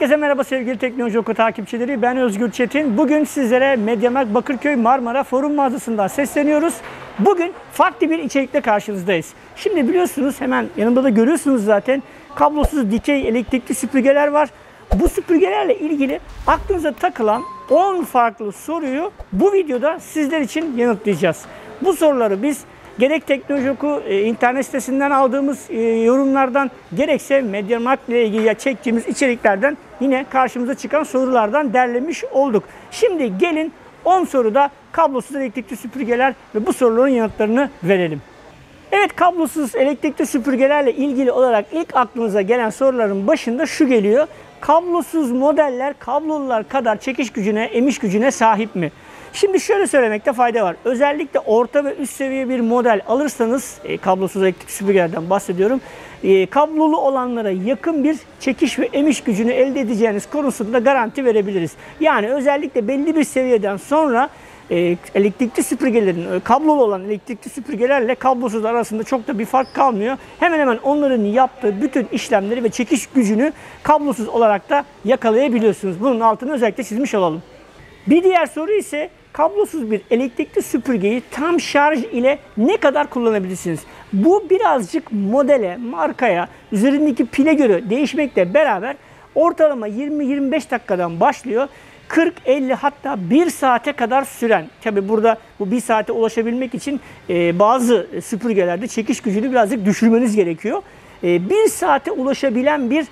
Herkese merhaba sevgili Teknoloji Oku takipçileri. Ben Özgür Çetin. Bugün sizlere MediaMarkt Bakırköy Marmara Forum mağazasından sesleniyoruz. Bugün farklı bir içerikle karşınızdayız. Şimdi biliyorsunuz, hemen yanımda da görüyorsunuz zaten, kablosuz dikey elektrikli süpürgeler var. Bu süpürgelerle ilgili aklınıza takılan 10 farklı soruyu bu videoda sizler için yanıtlayacağız. Bu soruları biz gerek Teknoloji Oku internet sitesinden aldığımız yorumlardan, gerekse MediaMarkt ile ilgili çektiğimiz içeriklerden yine karşımıza çıkan sorulardan derlemiş olduk. Şimdi gelin 10 soruda kablosuz elektrikli süpürgeler ve bu soruların yanıtlarını verelim. Evet, kablosuz elektrikli süpürgelerle ilgili olarak ilk aklınıza gelen soruların başında şu geliyor. Kablosuz modeller kablolular kadar çekiş gücüne, emiş gücüne sahip mi? Şimdi şöyle söylemekte fayda var. Özellikle orta ve üst seviye bir model alırsanız, kablosuz elektrikli süpürgelerden bahsediyorum, kablolu olanlara yakın bir çekiş ve emiş gücünü elde edeceğiniz konusunda garanti verebiliriz. Yani özellikle belli bir seviyeden sonra elektrikli süpürgelerin, kablolu olan elektrikli süpürgelerle kablosuz arasında çok da bir fark kalmıyor. Hemen hemen onların yaptığı bütün işlemleri ve çekiş gücünü kablosuz olarak da yakalayabiliyorsunuz. Bunun altını özellikle çizmiş olalım. Bir diğer soru ise kablosuz bir elektrikli süpürgeyi tam şarj ile ne kadar kullanabilirsiniz? Bu birazcık modele, markaya, üzerindeki pile göre değişmekle beraber ortalama 20-25 dakikadan başlıyor. 40-50 hatta 1 saate kadar süren. Tabi burada bu 1 saate ulaşabilmek için bazı süpürgelerde çekiş gücünü birazcık düşürmeniz gerekiyor. 1 saate ulaşabilen bir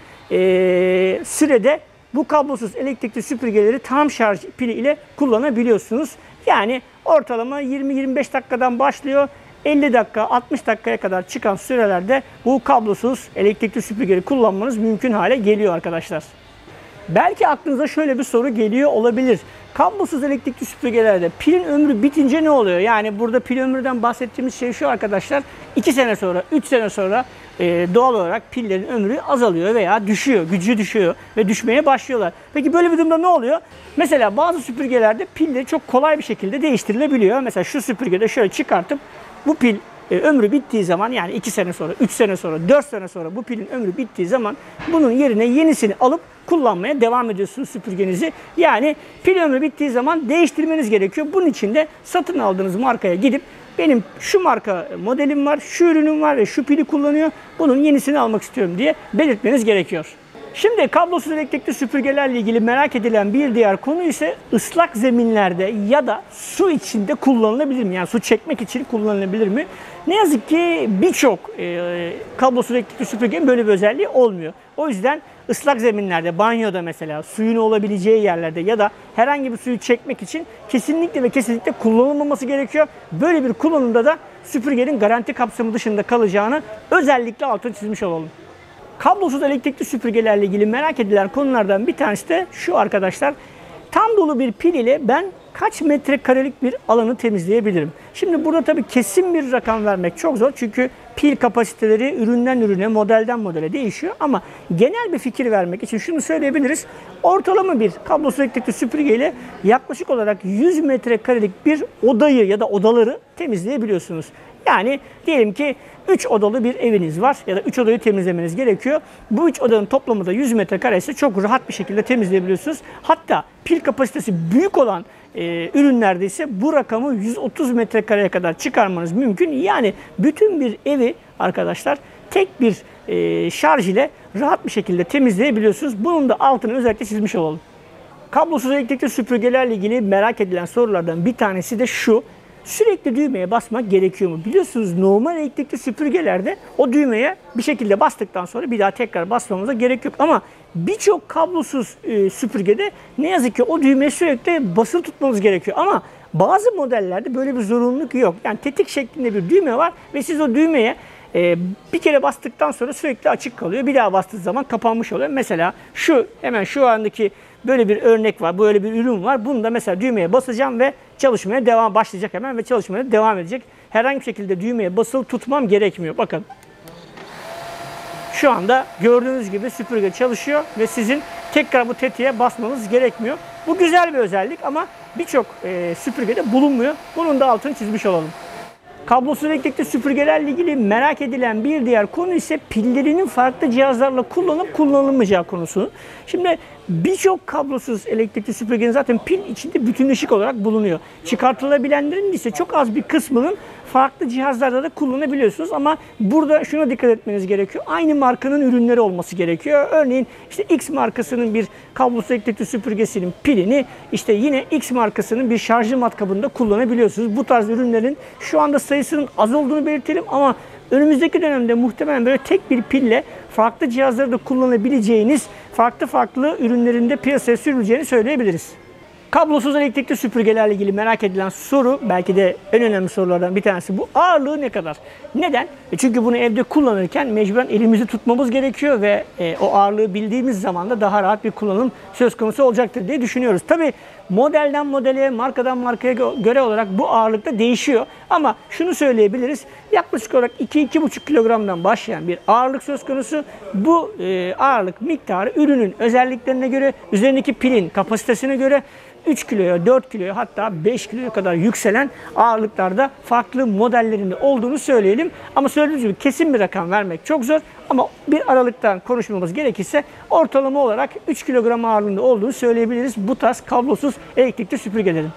sürede bu kablosuz elektrikli süpürgeleri tam şarj pili ile kullanabiliyorsunuz. Yani ortalama 20-25 dakikadan başlıyor. 50 dakika, 60 dakikaya kadar çıkan sürelerde bu kablosuz elektrikli süpürgeleri kullanmanız mümkün hale geliyor arkadaşlar. Belki aklınıza şöyle bir soru geliyor olabilir. Kablosuz elektrikli süpürgelerde pilin ömrü bitince ne oluyor? Yani burada pil ömründen bahsettiğimiz şey şu arkadaşlar. 2 sene sonra, 3 sene sonra doğal olarak pillerin ömrü azalıyor veya düşüyor, gücü düşüyor ve düşmeye başlıyorlar. Peki böyle bir durumda ne oluyor? Mesela bazı süpürgelerde pilleri çok kolay bir şekilde değiştirilebiliyor. Mesela şu süpürgede şöyle çıkartıp bu pil ömrü bittiği zaman, yani 2 sene sonra, 3 sene sonra, 4 sene sonra bu pilin ömrü bittiği zaman bunun yerine yenisini alıp kullanmaya devam ediyorsunuz süpürgenizi. Yani pil ömrü bittiği zaman değiştirmeniz gerekiyor. Bunun için de satın aldığınız markaya gidip benim şu marka modelim var, şu ürünüm var ve şu pili kullanıyor, bunun yenisini almak istiyorum diye belirtmeniz gerekiyor. Şimdi kablosuz elektrikli süpürgelerle ilgili merak edilen bir diğer konu ise ıslak zeminlerde ya da su içinde kullanılabilir mi? Yani su çekmek için kullanılabilir mi? Ne yazık ki birçok kablosuz elektrikli süpürgenin böyle bir özelliği olmuyor. O yüzden ıslak zeminlerde, banyoda mesela, suyun olabileceği yerlerde ya da herhangi bir suyu çekmek için kesinlikle ve kesinlikle kullanılmaması gerekiyor. Böyle bir kullanımda da süpürgenin garanti kapsamı dışında kalacağını özellikle altını çizmiş olalım. Kablosuz elektrikli süpürgelerle ilgili merak edilen konulardan bir tanesi de şu arkadaşlar. Tam dolu bir pil ile ben kaç metrekarelik bir alanı temizleyebilirim? Şimdi burada tabii kesin bir rakam vermek çok zor. Çünkü pil kapasiteleri üründen ürüne, modelden modele değişiyor. Ama genel bir fikir vermek için şunu söyleyebiliriz. Ortalama bir kablosuz elektrikli süpürge ile yaklaşık olarak 100 metrekarelik bir odayı ya da odaları temizleyebiliyorsunuz. Yani diyelim ki 3 odalı bir eviniz var ya da 3 odayı temizlemeniz gerekiyor. Bu 3 odanın toplamı da 100 metrekare ise çok rahat bir şekilde temizleyebiliyorsunuz. Hatta pil kapasitesi büyük olan ürünlerde ise bu rakamı 130 metrekareye kadar çıkarmanız mümkün. Yani bütün bir evi arkadaşlar tek bir şarj ile rahat bir şekilde temizleyebiliyorsunuz. Bunun da altını özellikle çizmiş olalım. Kablosuz elektrikli süpürgelerle ilgili merak edilen sorulardan bir tanesi de şu. Sürekli düğmeye basmak gerekiyor mu? Biliyorsunuz normal elektrikli süpürgelerde o düğmeye bir şekilde bastıktan sonra bir daha tekrar basmamıza gerek yok. Ama birçok kablosuz süpürgede ne yazık ki o düğmeye sürekli basılı tutmanız gerekiyor. Ama bazı modellerde böyle bir zorunluluk yok. Yani tetik şeklinde bir düğme var ve siz o düğmeye bir kere bastıktan sonra sürekli açık kalıyor. Bir daha bastığınız zaman kapanmış oluyor. Mesela hemen şu andaki böyle bir örnek var, böyle bir ürün var. Bunu da mesela düğmeye basacağım ve çalışmaya başlayacak hemen ve çalışmaya devam edecek. Herhangi bir şekilde düğmeye basılı tutmam gerekmiyor. Bakın. Şu anda gördüğünüz gibi süpürge çalışıyor ve sizin tekrar bu tetiğe basmanız gerekmiyor. Bu güzel bir özellik ama birçok süpürgede bulunmuyor. Bunun da altını çizmiş olalım. Kablosuz elektrikli süpürgelerle ilgili merak edilen bir diğer konu ise pillerinin farklı cihazlarla kullanıp kullanılmayacağı konusu. Şimdi Birçok kablosuz elektrikli süpürgenin zaten pil içinde bütünleşik olarak bulunuyor. Çıkartılabilenlerin ise çok az bir kısmının farklı cihazlarda da kullanabiliyorsunuz ama burada şuna dikkat etmeniz gerekiyor. Aynı markanın ürünleri olması gerekiyor. Örneğin işte X markasının bir kablosuz elektrikli süpürgesinin pilini işte yine X markasının bir şarjlı matkabında kullanabiliyorsunuz. Bu tarz ürünlerin şu anda sayısının az olduğunu belirtelim ama önümüzdeki dönemde muhtemelen böyle tek bir pille farklı cihazları da kullanabileceğiniz farklı ürünlerinde piyasaya sürüleceğini söyleyebiliriz. Kablosuz elektrikli süpürgelerle ilgili merak edilen soru, belki de en önemli sorulardan bir tanesi bu. Ağırlığı ne kadar? Neden? Çünkü bunu evde kullanırken mecburen elimizi tutmamız gerekiyor ve o ağırlığı bildiğimiz zaman da daha rahat bir kullanım söz konusu olacaktır diye düşünüyoruz. Tabii modelden modele, markadan markaya göre olarak bu ağırlıkta değişiyor. Ama şunu söyleyebiliriz. Yaklaşık olarak 2-2,5 kilogramdan başlayan bir ağırlık söz konusu. Bu ağırlık miktarı ürünün özelliklerine göre, üzerindeki pilin kapasitesine göre 3 kiloya, 4 kiloya hatta 5 kiloya kadar yükselen ağırlıklarda farklı modellerinde olduğunu söyleyelim. Ama söylediğim gibi kesin bir rakam vermek çok zor. Ama bir aralıktan konuşmamız gerekirse ortalama olarak 3 kilogram ağırlığında olduğunu söyleyebiliriz bu tarz kablosuz elektrikli süpürgelerin.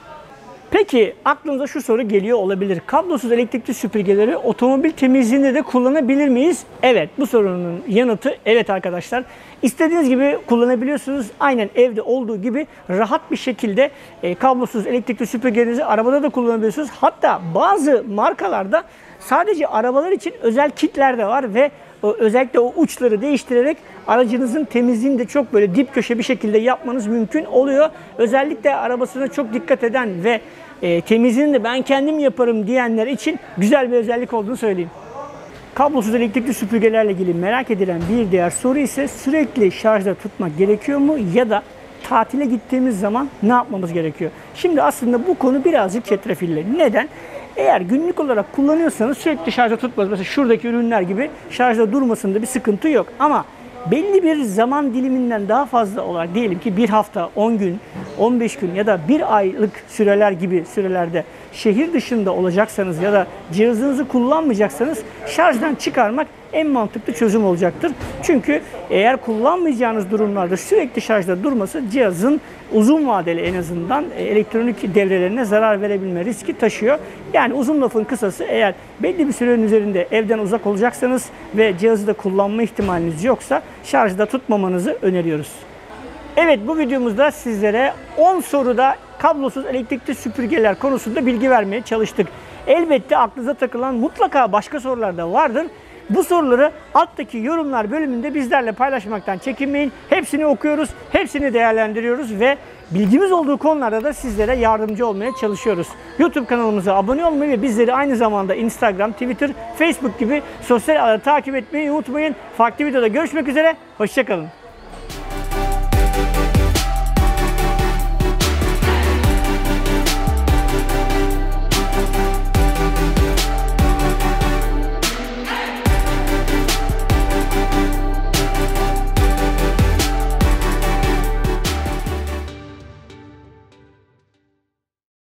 Peki aklınıza şu soru geliyor olabilir. Kablosuz elektrikli süpürgeleri otomobil temizliğinde de kullanabilir miyiz? Evet, bu sorunun yanıtı evet arkadaşlar. İstediğiniz gibi kullanabiliyorsunuz. Aynen evde olduğu gibi rahat bir şekilde kablosuz elektrikli süpürgelerinizi arabada da kullanabiliyorsunuz. Hatta bazı markalarda sadece arabalar için özel kitler de var ve özellikle o uçları değiştirerek aracınızın temizliğini de çok böyle dip köşe bir şekilde yapmanız mümkün oluyor. Özellikle arabasına çok dikkat eden ve temizliğini de ben kendim yaparım diyenler için güzel bir özellik olduğunu söyleyeyim. Kablosuz elektrikli süpürgelerle ilgili merak edilen bir diğer soru ise sürekli şarjda tutmak gerekiyor mu ya da tatile gittiğimiz zaman ne yapmamız gerekiyor? Şimdi aslında bu konu birazcık çetrefilli. Neden? Eğer günlük olarak kullanıyorsanız sürekli şarjda tutmaz. Mesela şuradaki ürünler gibi şarjda durmasında bir sıkıntı yok. Ama belli bir zaman diliminden daha fazla olarak diyelim ki bir hafta, 10 gün, 15 gün ya da bir aylık süreler gibi sürelerde şehir dışında olacaksanız ya da cihazınızı kullanmayacaksanız şarjdan çıkarmak en mantıklı çözüm olacaktır. Çünkü eğer kullanmayacağınız durumlarda sürekli şarjda durması cihazın uzun vadeli en azından elektronik devrelerine zarar verebilme riski taşıyor. Yani uzun lafın kısası eğer belli bir sürenin üzerinde evden uzak olacaksanız ve cihazı da kullanma ihtimaliniz yoksa şarjda tutmamanızı öneriyoruz. Evet, bu videomuzda sizlere 10 soruda kablosuz elektrikli süpürgeler konusunda bilgi vermeye çalıştık. Elbette aklınıza takılan mutlaka başka sorular da vardır. Bu soruları alttaki yorumlar bölümünde bizlerle paylaşmaktan çekinmeyin. Hepsini okuyoruz, hepsini değerlendiriyoruz ve bilgimiz olduğu konularda da sizlere yardımcı olmaya çalışıyoruz. YouTube kanalımıza abone olmayı ve bizleri aynı zamanda Instagram, Twitter, Facebook gibi sosyal ağları takip etmeyi unutmayın. Farklı videoda görüşmek üzere, hoşça kalın.